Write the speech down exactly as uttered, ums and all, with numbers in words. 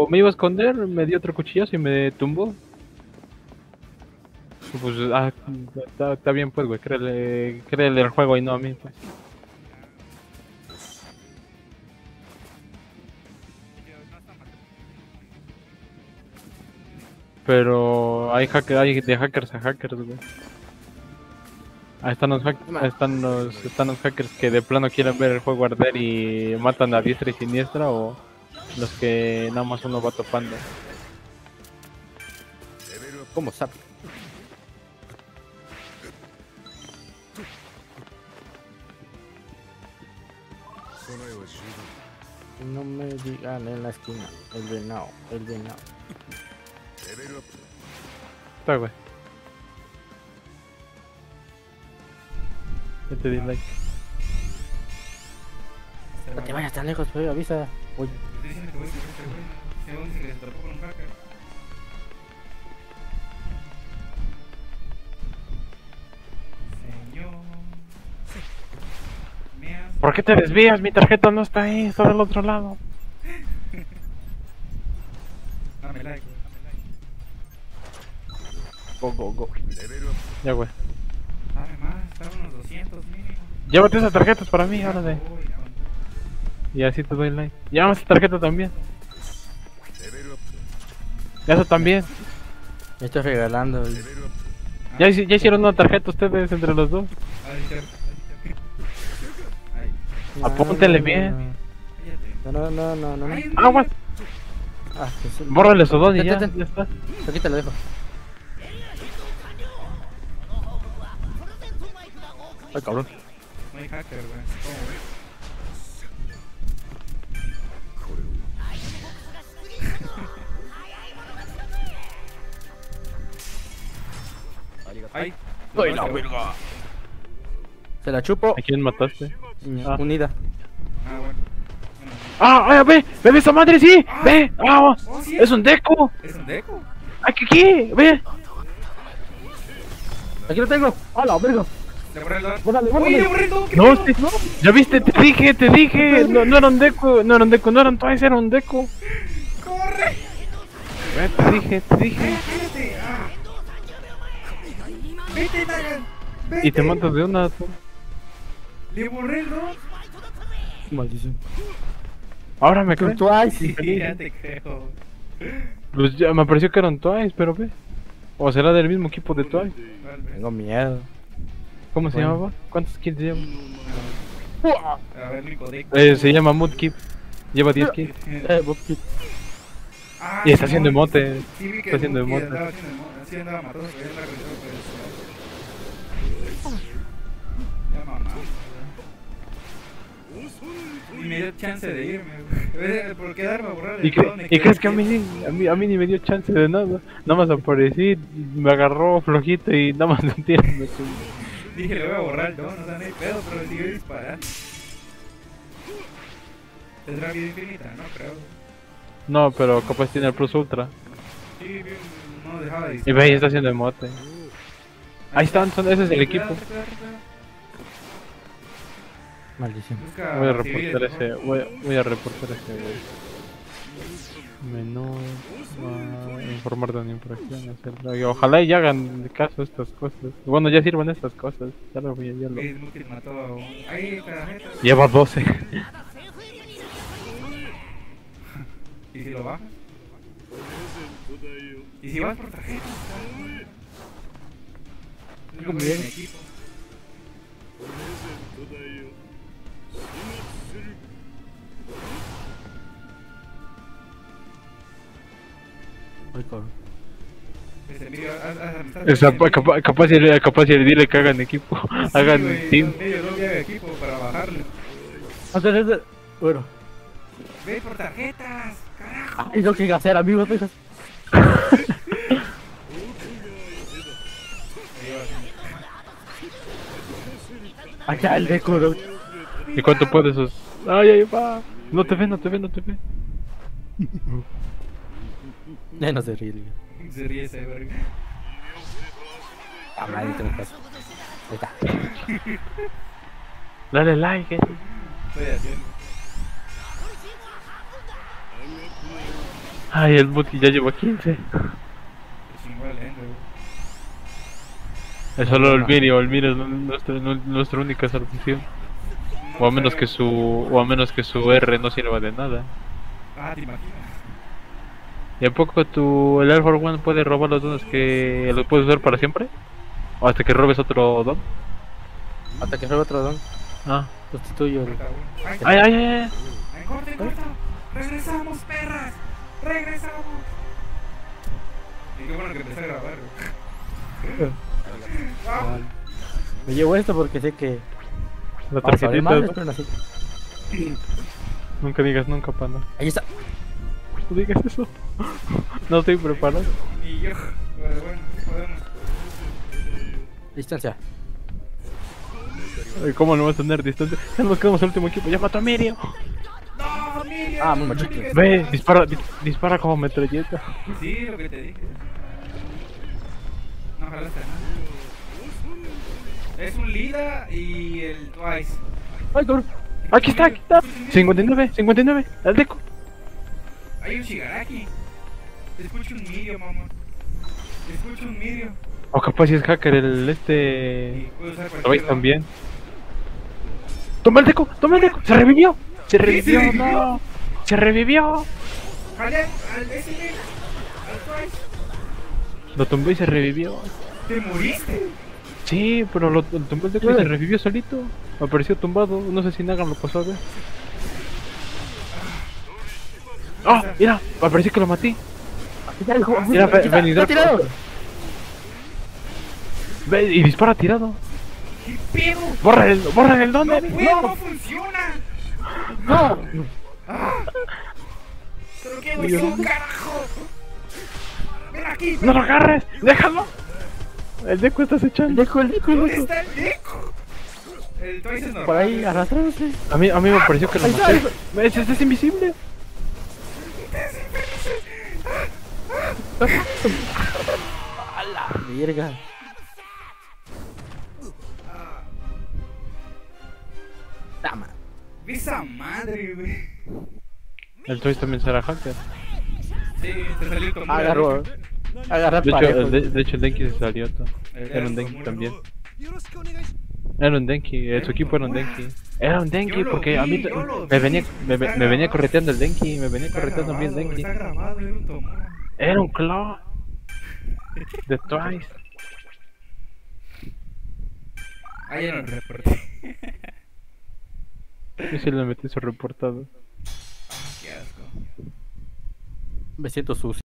cuando me iba a esconder, me dio otro cuchillazo y me tumbó. Pues, ah, está, está bien pues, güey, créele, créele el juego y no a mí, pues. Pero hay hacker, hay de hackers a hackers, güey. Ahí están los, hack ahí están los, están los hackers que de plano quieren ver el juego arder y matan a diestra y siniestra, o los que nada más uno va topando. ¿Cómo sabe? No me digan en la esquina, el venado, el venado. Está, güey. Ya te di like. No te vayas tan lejos, pero avisa. Oye. Estoy diciendo que voy a subir este güey. Según dice que se topó con un hacker. Señor. Me has... ¿Por qué te desvías? Mi tarjeta no está ahí, está del otro lado. Dame like, güey, dame like. Go, go, go. Ya, güey. Dame más, está unos doscientos mínimo. Llévate esas tarjetas para mí, ahora de. Uy, no. Y así te doy like. Llévame esa tarjeta también. Ya esa también. Me estoy regalando. El... Ya, hici- ya hicieron una tarjeta ustedes entre los dos. Ahí está. Ahí. Apúntenle bien. No, no, no, no, no. no. Ay, Aguas. Ah, que sí. Bórrale su don y Ten, ya, ten, ten. ya está. Aquí te lo dejo. Ay, cabrón. No hay hacker, güey. ¿Cómo, güey? Ay, Ay, la verga. Se la chupo. ¿A quién mataste? Ah. Unida. Ah, bueno. ¡Ah! ¡Ay, ve! ¡Ve, ve esa madre, sí! ¡Ve! ¡Ah! Oh, sí, ¡Es un deco! ¿Es un deco? ¡Aquí, aquí! ¡Ve! Aquí lo tengo. ¡Ah, la verga! ¿Le borré el don? Bórrale, ¡Uy, bórrale. le borré el don! ¿Qué No, pedo? sí, ya viste, te dije, te dije. No, no era un deco, no era un deco, no era un Twice, era un deco. ¡Corre! Ve, te dije, te dije. ¡Vete! Ah. ¡Vete, Nagan! ¡Vete! Y te matas de una, tú. ¡Le borré el don! Maldición. Ahora me creo. Twice. Sí, ya te creo. Pues ya me pareció que eran Twice, pero ve. O será del mismo equipo de Twice. Tengo miedo. ¿Cómo se Bueno. llamaba? ¿Cuántos kills lleva? A ver, Nico Dick. Eh, se llama Moodkip. Lleva diez kills. Eh, Bobkit. Ah, Y está haciendo Simón. emote. Sí, vi que Está haciendo Buki emote. andaba haciendo emote. Sí, andaba matoso, pero ya andaba revisando, pero ya mamá. Y me dio chance de irme, güey. Por quedarme a borrar ¿Y, el cre- don, me y quedé crees que a quieto. mí, ni- a mí a mí ni me dio chance de nada? Nada más aparecí, me agarró flojito y nada más sentí. Dije, le voy a borrar el don, o sea, no hay pedo, pero le siguió disparando. Tendrá vida infinita, no creo. No, pero capaz tiene el Plus Ultra. Sí, vi un- no dejaba de Y disparar. ve, ya está haciendo emote. Ahí están, son, ese es el equipo. Cuidado, cuidado, cuidado. Maldición. Busca Voy a civiles, reportar ¿no? ese, voy, a- voy a reportar ese güey. Menú, ah, informar de una infracción, hacerlo. Y ojalá y hagan caso a estas cosas. Bueno, ya sirvan estas cosas. Ya lo voy a, ya lo. Facebook mató a un... Ahí, tarjeta. Lleva doce. ¿Y si lo bajas? ¿Y si vas por tarjeta? No voy en mi equipo. Ay, cabrón. Ese Emilio, haz- haz amistad Esa, con Emilio. capaz, capaz, y- capaz y dile que hagan equipo. Sí, Hagan güey, team. Emilio, no había equipo para bajarle. Antes de... Bueno. Ve por tarjetas, carajo. Ay, no que hacer, amigos, dejas. Acá el deco, bro. ¿Y cuánto puede esos? Ay, ay, va. No te ve, no te ve, no te ve. Ya no se ríe, güey. Se ríe ese verga. Ah, madre, te me pasa. Ahí está. Dale like, eh. Estoy haciendo. Ay, el Muti ya lleva quince. Es igual, eh, güey. Es solo el Miro, el Miro es nuestra, nuestra única salvación. No O a menos creo. que su o a menos que su R no sirva de nada. Ah, te imaginas. ¿Y a poco tu el Air Force One puede robar los dones que los puedes usar para siempre? ¿O hasta que robes otro don? Hasta que juegue otro don. Ah. Sustituyo el... Está bueno. Ay, Ay, ay, ay, ay. ay, corte, corta. Regresamos, perras. Regresamos. Y qué bueno que empecé a grabar, güey. Vamos. Me llevo esto porque sé que... La Vamos a ver tarjetita. mal, ¿no? esperen así. Nunca digas nunca, panda. Ahí está. No digas eso. No estoy preparado. Y yo, pero bueno, podemos. Distancia. Ay, ¿cómo no vas a tener distancia? Ya nos quedamos el último equipo. Ya mató a Mirio. No, Miriam. Ah, muy machito. Ve, dispara, dis- dispara como metralleta. Sí, lo que te dije. No jalaste nada. Es un Lida y el Twice. Ay, cabrón. Aquí está, aquí está. cincuenta y nueve, cincuenta y nueve. El deco. Hay un Shigaraki. Escucho un Mirio, mamá. Escucho un Mirio. O capaz si es hacker el este. Y puedo usar Lo cualquier veis don. también. Toma el deco, toma el deco. Se revivió. Se revivió, revivió. no. Se revivió. Jale al S M, al Twice. Lo tumbó y se revivió. ¿Te moriste? Sí, pero lo, lo tumbó el deco y se revivió solito. Apareció tumbado. No sé si Nagan lo pasó a ver. ¡Ah! Mira, apareció que lo maté. Mira, ve- ven y Está Draco. tirado. Ve y dispara tirado. ¿Qué pedo? Borra el, borra el don. No Eric. puedo, no funciona. No. ¿Pero qué hizo, carajo? Ven aquí. No lo agarres. Déjalo. El deco está acechando. Dejo el dejo, ¿Dónde loco. está el Deco? El Twice es normal. Por ahí arrastrándose. A mí, a mí me pareció que lo Ahí está, maté. ahí ¿Ves? Este es invisible. A la verga. Tama. Ve esa madre, güey. El Toys también será hacker. Sí, te salió tu Agarró. Agarra De hecho, parejo. el de, de hecho el Denki se salió. to- El Era un Denki Denki también. Era un Denki. eh, Su equipo era un Denki. Era un Denki Yo lo porque a mí vi, t- yo lo me vi. venía, me, Está me venía grabado. correteando el Denki. Me venía Está correteando a mí el grabado, Denki. está grabado, era un Tomura. Era un Claw. De Twice. Ah, ya lo reporté. Yo sí le metí su reportado. Qué asco. Me siento sucio.